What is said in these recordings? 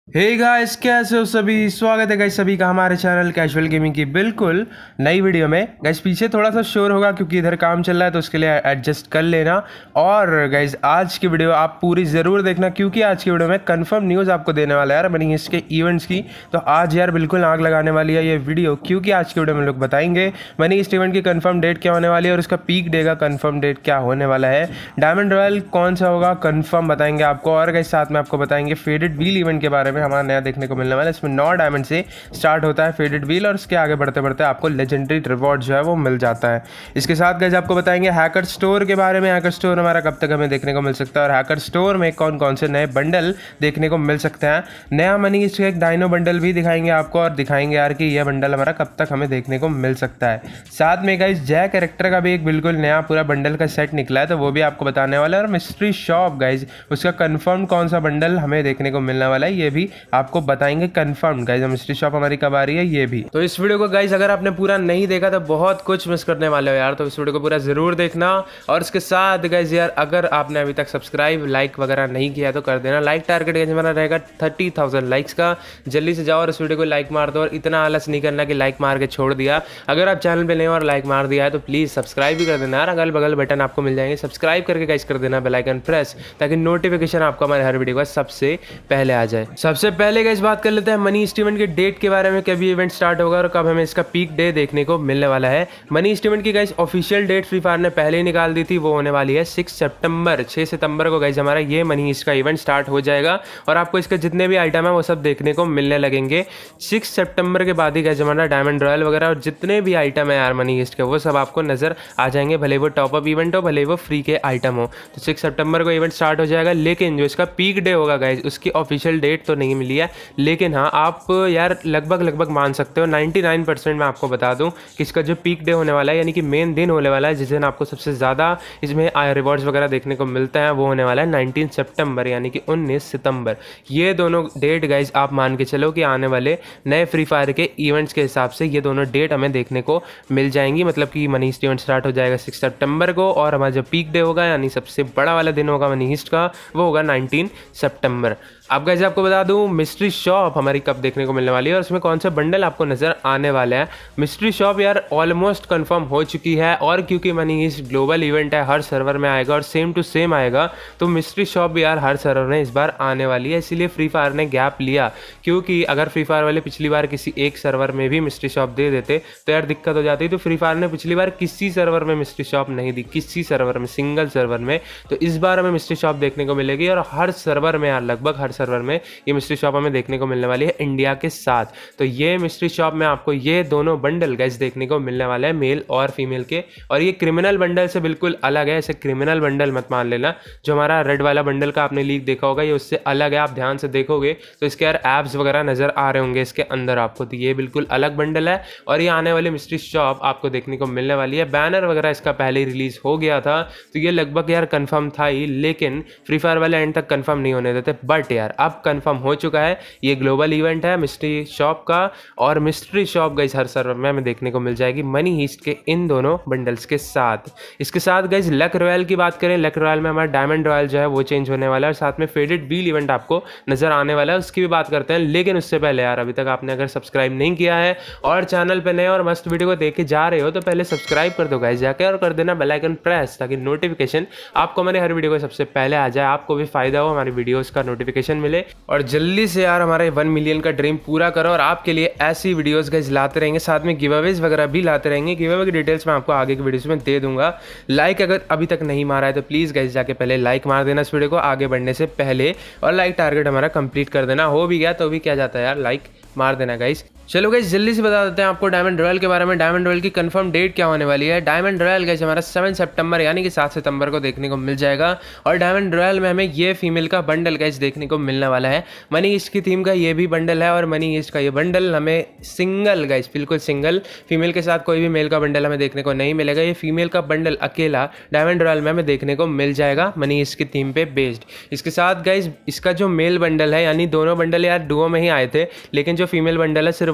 Hey guys, कैसे हो सभी। स्वागत है गाइस सभी का हमारे चैनल कैजुअल गेमिंग की बिल्कुल नई वीडियो में। गाइस पीछे थोड़ा सा शोर होगा क्योंकि इधर काम चल रहा है, तो उसके लिए एडजस्ट कर लेना। और गाइस आज की वीडियो आप पूरी ज़रूर देखना क्योंकि आज की वीडियो में कंफर्म न्यूज़ आपको देने वाला है यार मनी इसके इवेंट्स की। तो आज यार बिल्कुल आग लगाने वाली है ये वीडियो, क्योंकि आज की वीडियो में लोग बताएंगे मनी इस इवेंट की कंफर्म डेट क्या होने वाली है और उसका पीक डे का कंफर्म डेट क्या होने वाला है। डायमंड रॉयल कौन सा होगा कंफर्म बताएंगे आपको। और गाइस साथ में आपको बताएंगे फेडेड व्हील इवेंट के बारे में, हमारा नया देखने को मिलने वाला है। इसमें 9 डायमंड से स्टार्ट होता है फेडेड व्हील और उसके आगे बढ़ते बढ़ते आपको लेजेंडरी रिवॉर्ड जो है वो मिल जाता है। इसके साथ गाइस आपको बताएंगे हैकर स्टोर के बारे में। हैकर स्टोर हमारा कब तक हमें देखने को मिल सकता है और हैकर स्टोर में कौन कौन से नए बंडल देखने को मिल सकते हैं। नया मनी इसका एक डायनो बंडल भी दिखाएंगे आपको और दिखाएंगे यार कि यह बंडल हमारा कब तक हमें देखने को मिल सकता है। साथ में गाइस जय कैरेक्टर का भी एक बिल्कुल नया पूरा बंडल का सेट निकला है, तो वो भी आपको बताने वाला है। और मिस्ट्री शॉप गाइस उसका कंफर्म कौन सा बंडल हमें देखने को मिलने वाला है ये भी आपको बताएंगे कंफर्म। गाइस मिस्ट्री शॉप हमारी कब आ रही है ये भी। तो इस वीडियो को गाइस अगर आपने पूरा नहीं देखा तो बहुत कुछ मिस करने वाले हो यार, तो इस वीडियो को पूरा जरूर देखना। और इसके साथ गाइस यार अगर आपने अभी तक सब्सक्राइब लाइक वगैरह नहीं किया तो कर देना। लाइक टारगेट गाइस हमारा रहेगा 30,000 लाइक्स का। जल्दी से जाओ और इस वीडियो को लाइक मार दो। और इतना आलस नहीं करना कि लाइक मार के छोड़ दिया। अगर आप चैनल पे नए और लाइक मार दिया है तो प्लीज सब्सक्राइब भी कर देना यार। अगल बगल बटन आपको मिल जाएंगे, सब्सक्राइब करके गाइस कर देना बेल आइकन प्रेस, ताकि नोटिफिकेशन आपको हमारे हर वीडियो का सबसे पहले आ जाए। सबसे पहले गाइस बात कर लेते हैं मनी इवेंट के डेट के बारे में, कभी इवेंट स्टार्ट होगा और कब हमें इसका पीक डे देखने को मिलने वाला है। मनी इवेंट की guys official date Free Fire ने पहले ही निकाल दी थी, वो होने वाली है 6 सितंबर। 6 सितंबर को गाइस हमारा ये मनी का इवेंट स्टार्ट हो जाएगा और आपको इसके जितने भी आइटम है वो सब देखने को मिलने लगेंगे। 6 सितंबर के बाद ही गाइस हमारा डायमंड रॉयल वगैरह और जितने भी आइटम है यार मनी के वो सब आपको नजर आ जाएंगे, भले वो टॉपअप इवेंट हो भले वो फ्री के आइटम हो। तो 6 सितंबर को इवेंट स्टार्ट हो जाएगा, लेकिन जो इसका पीक डे होगा गाइस उसकी ऑफिशियल डेट तो नहीं मिली है। लेकिन हाँ आप यार लगभग मान सकते हो 99% मैं आपको बता दूं कि इसका जो पीक डे होने वाला है, यानी कि मेन दिन होने वाला है जिस दिन आपको सबसे ज़्यादा इसमें रिवॉर्ड्स वगैरह देखने को मिलते हैं, वो होने वाला है 19 सितंबर यानी कि 19 सितंबर। ये दोनों डेट गाइज आप मान के चलो कि आने वाले नए फ्री फायर के इवेंट्स के हिसाब से ये दोनों डेट हमें देखने को मिल जाएंगी। मतलब कि मनी हीस्ट इवेंट स्टार्ट हो जाएगा 6 सितंबर को और हमारा जो पीक डे होगा यानी सबसे बड़ा वाला दिन होगा मनी हीस्ट का, वो होगा 19 सितंबर। अब गाइस आपको बता दूं मिस्ट्री शॉप हमारी कब देखने को मिलने वाली है और उसमें कौन से बंडल आपको नजर आने वाले हैं। मिस्ट्री शॉप यार ऑलमोस्ट कंफर्म हो चुकी है, और क्योंकि मनी इस ग्लोबल इवेंट है हर सर्वर में आएगा और सेम टू सेम आएगा, तो मिस्ट्री शॉप भी यार हर सर्वर में इस बार आने वाली है। इसीलिए फ्री फायर ने गैप लिया, क्योंकि अगर फ्री फायर वाले पिछली बार किसी एक सर्वर में भी मिस्ट्री शॉप दे देते तो यार दिक्कत हो जाती। तो फ्री फायर ने पिछली बार किसी सर्वर में मिस्ट्री शॉप नहीं दी, किसी सर्वर में, सिंगल सर्वर में। तो इस बार हमें मिस्ट्री शॉप देखने को मिलेगी और हर सर्वर में यार लगभग हर सर्वर में ये मिस्ट्री शॉप हमें देखने को मिलने वाली है इंडिया के साथ। तो ये मिस्ट्री शॉप में आपको ये दोनों बंडल गाइस देखने को मिलने वाले हैं, मेल और फीमेल के। और ये क्रिमिनल बंडल से बिल्कुल अलग है, ऐसे क्रिमिनल बंडल मत मान लेना। जो हमारा रेड वाला बंडल का आपने लीक देखा होगा ये उससे अलग है। आप ध्यान से देखोगे तो इसके यार एप्स वगैरह नजर आ रहे होंगे इसके अंदर आपको, तो ये बिल्कुल अलग बंडल है। और ये आने वाली मिस्ट्री शॉप आपको देखने को मिलने वाली है। बैनर वगैरह इसका पहले ही रिलीज हो गया था, तो ये लगभग यार कंफर्म था ही, लेकिन फ्री फायर वाले एंड तक कंफर्म नहीं होने देते। बट यार अब कंफर्म हो चुका है, ये ग्लोबल इवेंट है मिस्ट्री शॉप का। और मिस्ट्री शॉप गाइस हर सर्वर में हमें देखने को मिल जाएगी मनी हीस्ट के इन दोनों बंडल्स के साथ। इसके साथ गाइस लक रॉयल की बात करें, लक रॉयल में हमारा डायमंड रॉयल जो है वो चेंज होने वाला है और साथ में फेडेड व्हील इवेंट आपको नजर आने वाला है, उसकी भी बात करते हैं। लेकिन उससे पहले यार अभी तक आपने अगर सब्सक्राइब नहीं किया है और चैनल पे नए और मस्त वीडियो को देखे जा रहे हो तो पहले सब्सक्राइब कर दो गाइस जाके, और कर देना बेल आइकन प्रेस, ताकि नोटिफिकेशन आपको हमारे हर वीडियो को सबसे पहले आ जाए, आपको भी फायदा हो, हमारी वीडियोस का नोटिफिकेशन मिले। और जल्दी से यार हमारे 1 मिलियन का ड्रीम पूरा करो और आपके लिए ऐसी वीडियोस गाइस लाते रहेंगे, साथ में गिव अवेज वगैरह भी लाते रहेंगे। गिव अवे की डिटेल्स मैं आपको आगे की वीडियोस में दे दूंगा। लाइक अगर अभी तक नहीं मारा है तो प्लीज गाइस जाके पहले लाइक मार देना इस वीडियो को आगे बढ़ने से पहले, और लाइक टारगेट हमारा कंप्लीट कर देना। हो भी गया तो भी क्या जाता है यार, लाइक मार देना गाइस। चलो गाइस जल्दी से बता देते हैं आपको डायमंड रॉयल के बारे में। डायमंड रॉयल की कंफर्म डेट क्या होने वाली है। डायमंड रॉयल गाइस हमारा 7 सितंबर यानी कि 7 सितंबर को देखने को मिल जाएगा। और डायमंड रॉयल में हमें ये फीमेल का बंडल गाइस देखने को मिलने वाला है। मनी ईस्ट की थीम का ये भी बंडल है और मनी ईस्ट का ये बंडल हमें सिंगल गाइस बिल्कुल सिंगल, फीमेल के साथ कोई भी मेल का बंडल हमें देखने को नहीं मिलेगा। ये फीमेल का बंडल अकेला डायमंड रॉयल में हमें देखने को मिल जाएगा मनी ईस्ट की थीम पे बेस्ड। इसके साथ गाइस इसका जो मेल बंडल है, यानी दोनों बंडल यार डुओ में ही आए थे, लेकिन जो फीमेल बंडल है सिर्फ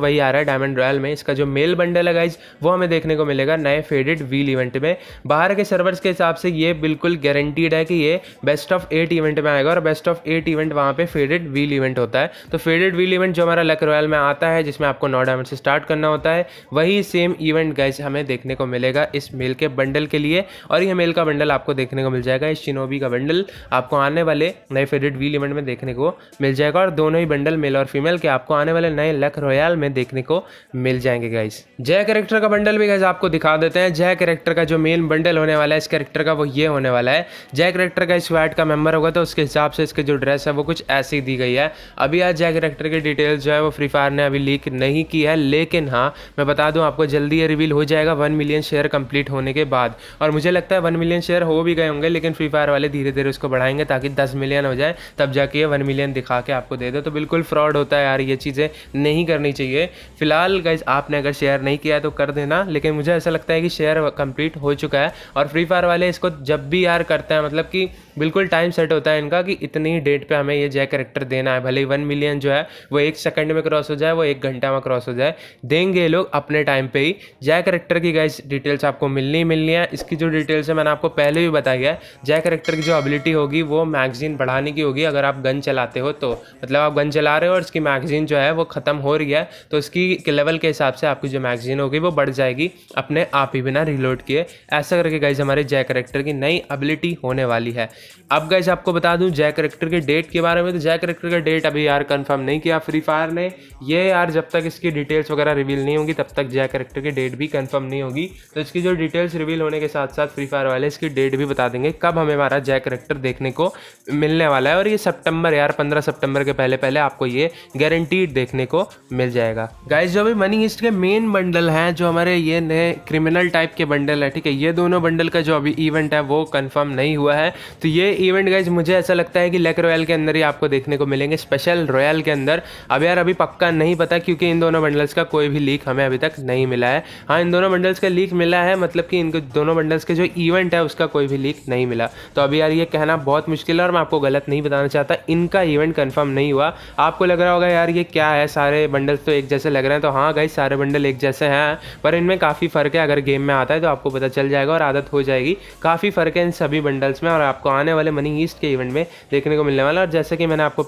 वही आ रहा है डायमंड रॉयल में। इसका जो मेल बंडल है गाइज वो हमें देखने को मिलेगा नए फेडेड व्हील इवेंट में। बाहर के सर्वर्स के हिसाब से ये बिल्कुल गारंटीड है कि ये बेस्ट ऑफ 8 इवेंट में आएगा और बेस्ट ऑफ 8 इवेंट वहाँ पे फेडेड व्हील इवेंट होता है। तो फेडेड व्हील इवेंट जो हमारा लक रॉयल में आता है जिसमें आपको 9 डायमंड से स्टार्ट करना होता है, वही सेम इवेंट गाइज हमें देखने को मिलेगा इस मेल के बंडल के लिए। और ये मेल का बंडल आपको देखने को मिल जाएगा, इस शिनोबी का बंडल आपको आने वाले नए फेडेड व्हील इवेंट में देखने को मिल जाएगा। और दोनों ही बंडल मेल और फीमेल के आपको आने वाले नए लक रॉयल में देखने को मिल जाएंगे गाइज। जय कैरेक्टर का बंडल भी गाइज आपको दिखा देते हैं। जय कैरेक्टर का जो मेन बंडल होने वाला है इस कैरेक्टर का वो ये होने वाला है। जय कैरेक्टर का इस स्वैट का मेंबर होगा तो उसके हिसाब से इसके जो ड्रेस है वो कुछ ऐसी दी गई है। अभी आज जय कैरेक्टर की डिटेल्स जो है वो फ्री फायर ने अभी लीक नहीं की है, लेकिन हाँ मैं बता दूं आपको जल्दी ये रिवील हो जाएगा 1 मिलियन शेयर कंप्लीट होने के बाद। और मुझे लगता है 1 मिलियन शेयर हो भी गए होंगे, लेकिन फ्री फायर वाले धीरे धीरे उसको बढ़ाएंगे ताकि 10 मिलियन हो जाए, तब जाके ये 1 मिलियन दिखा के आपको दे दो। तो बिल्कुल फ्रॉड होता है यार, ये चीज़ें नहीं करनी चाहिए। फिलहाल गाइज आपने अगर शेयर नहीं किया है तो कर देना, लेकिन मुझे ऐसा लगता है कि शेयर कंप्लीट हो चुका है। और फ्री फायर वाले इसको जब भी यार करते हैं मतलब कि बिल्कुल टाइम सेट होता है इनका कि इतनी डेट पे हमें ये जय कैरेक्टर देना है, भले ही 1 मिलियन जो है वो 1 सेकंड में क्रॉस हो जाए, वो 1 घंटा में क्रॉस हो जाए, देंगे ये लोग अपने टाइम पे ही। जय कैरेक्टर की गाइस डिटेल्स आपको मिलनी है। इसकी जो डिटेल्स है मैंने आपको पहले भी बताई है। जय कैरेक्टर की जो एबिलिटी होगी वो मैगजीन बढ़ाने की होगी। अगर आप गन चलाते हो तो मतलब आप गन चला रहे हो और इसकी मैगजीन जो है वो ख़त्म हो रही है तो इसकी लेवल के हिसाब से आपकी जो मैगजीन होगी वो बढ़ जाएगी अपने आप ही बिना रिलोड किए। ऐसा करके गाइस हमारे जय कैरेक्टर की नई एबिलिटी होने वाली है। अब गाइस आपको बता दूं जय कैरेक्टर के डेट के बारे में, तो जय कैरेक्टर का डेट अभी यार कंफर्म नहीं किया फ्री फायर ने। ये यार जब तक इसकी डिटेल्स वगैरह रिवील नहीं होंगी तब तक जय कैरेक्टर की डेट भी कंफर्म नहीं होगी। तो इसकी जो डिटेल्स रिवील होने के साथ साथ फ्री फायर वाले इसकी डेट भी बता देंगे कब हमें हमारा जय कैरेक्टर देखने को मिलने वाला है। और ये सितंबर यार 15 सितंबर के पहले पहले आपको ये गारंटीड देखने को मिल जाएगा। गाइस जो भी मनी हीस्ट के मेन बंडल हैं जो हमारे ये नए क्रिमिनल टाइप के बंडल है, ठीक है, ये दोनों बंडल का जो अभी इवेंट है वो कंफर्म नहीं हुआ है। तो ये इवेंट गाइस मुझे ऐसा लगता है कि लक रॉयल के अंदर ही आपको देखने को मिलेंगे, स्पेशल रॉयल के अंदर। अब यार अभी पक्का नहीं पता क्योंकि इन दोनों बंडल्स का कोई भी लीक हमें अभी तक नहीं मिला है। हाँ इन दोनों बंडल्स का लीक मिला है, मतलब कि इनको दोनों बंडल्स के जो इवेंट है उसका कोई भी लीक नहीं मिला। तो अभी यार ये कहना बहुत मुश्किल है और मैं आपको गलत नहीं बताना चाहता, इनका इवेंट कंफर्म नहीं हुआ। आपको लग रहा होगा यार ये क्या है, सारे बंडल्स तो एक जैसे लग रहे हैं। तो हाँ गाइस सारे बंडल एक जैसे हैं पर इनमें काफ़ी फ़र्क है। अगर गेम में आता है तो आपको पता चल जाएगा और आदत हो जाएगी। काफ़ी फ़र्क है इन सभी बंडल्स में और आपको आने वाले मनी हीस्ट के इवेंट में देखने को मिलने वाला। और जैसे कि मैंने आपको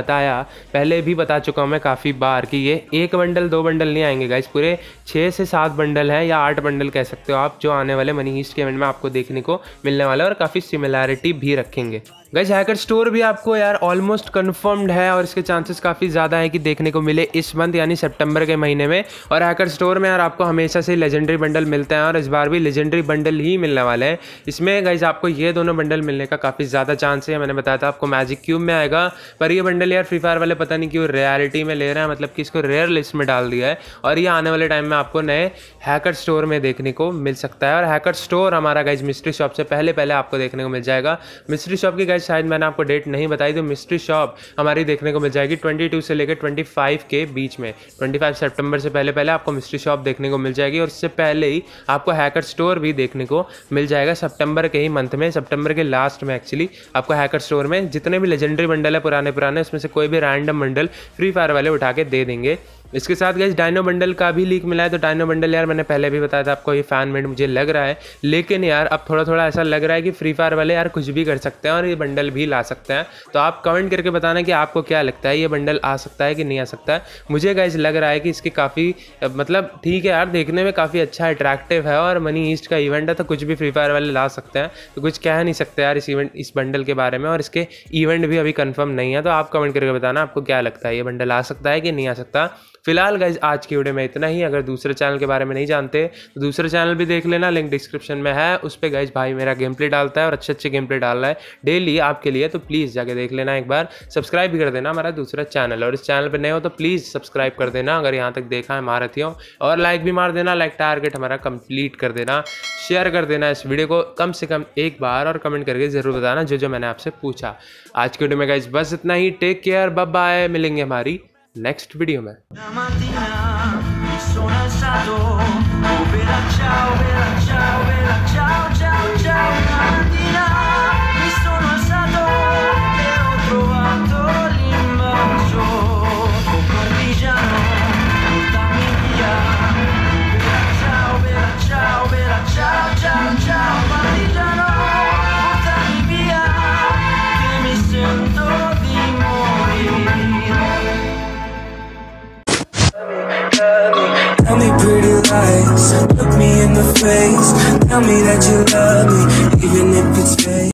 पहले भी बता चुका हूँ मैं काफ़ी बार कि ये 1 बंडल 2 बंडल नहीं आएंगे गाइस, पूरे 6 से 7 बंडल हैं या 8 बंडल कह सकते हो आप, जो आने वाले मनी हीस्ट के इवेंट में आपको देखने को मिलने वाला है और काफ़ी सिमिलैरिटी भी रखेंगे। गाइस हैकर स्टोर भी आपको यार ऑलमोस्ट कंफर्म्ड है और इसके चांसेस काफ़ी ज़्यादा है कि देखने को मिले इस मंथ यानी सितंबर के महीने में। और हैकर स्टोर में यार आपको हमेशा से लेजेंडरी बंडल मिलते हैं और इस बार भी लेजेंडरी बंडल ही मिलने वाले हैं। इसमें गाइस आपको ये दोनों बंडल मिलने का काफ़ी ज़्यादा चांस है। मैंने बताया था आपको मैजिक क्यूब में आएगा, पर ये बंडल यार फ्री फायर वाले पता नहीं क्यों रियलिटी में ले रहे हैं, मतलब कि इसको रेयर लिस्ट में डाल दिया है और ये आने वाले टाइम में आपको नए हैकर स्टोर में देखने को मिल सकता है। और हैकर स्टोर हमारा गाइस मिस्ट्री शॉप से पहले आपको देखने को मिल जाएगा। मिस्ट्री शॉप की गाइस शायद मैंने आपको डेट नहीं बताई, तो मिस्ट्री शॉप हमारी देखने को मिल जाएगी 22 से लेकर 25 के बीच में। 25 सितंबर से पहले आपको मिस्ट्री शॉप देखने को मिल जाएगी और इससे पहले ही आपको हैकर स्टोर भी देखने को मिल जाएगा सितंबर के ही मंथ में, सितंबर के लास्ट में एक्चुअली आपको हैकर स्टोर में जितने भी लेजेंडरी बंडल है पुराने उसमें से कोई भी रैंडम बंडल फ्री फायर वाले उठा के दे देंगे। इसके साथ गाइस डायनो बंडल का भी लीक मिला है। तो डायनो बंडल यार मैंने पहले भी बताया था आपको, ये फैन मेड मुझे लग रहा है, लेकिन यार अब थोड़ा ऐसा लग रहा है कि फ्री फायर वाले यार कुछ भी कर सकते हैं और ये बंडल भी ला सकते हैं। तो आप कमेंट करके बताना कि आपको क्या लगता है, ये बंडल आ सकता है कि नहीं आ सकता है। मुझे गाइस लग रहा है कि इसकी काफ़ी मतलब ठीक है यार, देखने में काफ़ी अच्छा अट्रैक्टिव है और मनी ईस्ट का इवेंट है तो कुछ भी फ्री फायर वाले ला सकते हैं। तो कुछ कह नहीं सकते यार इस बंडल के बारे में, और इसके इवेंट भी अभी कन्फर्म नहीं है। तो आप कमेंट करके बताना आपको क्या लगता है, ये बंडल आ सकता है कि नहीं आ सकता। फिलहाल गाइज आज की वीडियो में इतना ही। अगर दूसरे चैनल के बारे में नहीं जानते तो दूसरे चैनल भी देख लेना, लिंक डिस्क्रिप्शन में है। उस पर गाइज भाई मेरा गेम प्ले डालता है और अच्छे गेम प्ले डाल रहा है डेली आपके लिए, तो प्लीज़ जाके देख लेना एक बार। सब्सक्राइब भी कर देना हमारा दूसरा चैनल, और इस चैनल पर नए हो तो प्लीज़ सब्सक्राइब कर देना अगर यहाँ तक देखा है महारथियों, और लाइक भी मार देना, लाइक टारगेट हमारा कंप्लीट कर देना। शेयर कर देना इस वीडियो को कम से कम एक बार, और कमेंट करके ज़रूर बताना जो मैंने आपसे पूछा। आज की वीडियो में गाइज बस इतना ही। टेक केयर, बाय बाय, मिलेंगे हमारी नेक्स्ट वीडियो में। pretty lies. Look me in the face, tell me that you love me, even if it's fake.